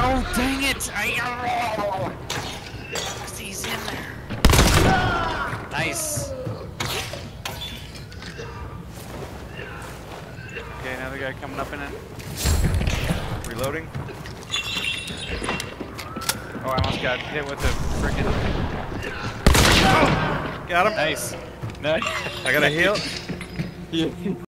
Oh, dang it! He's in there. Nice. Okay, another guy coming up in it. Reloading. Oh, I almost got hit with the frickin'. Oh, got him. Nice. Nice. I got a heal. Yeah.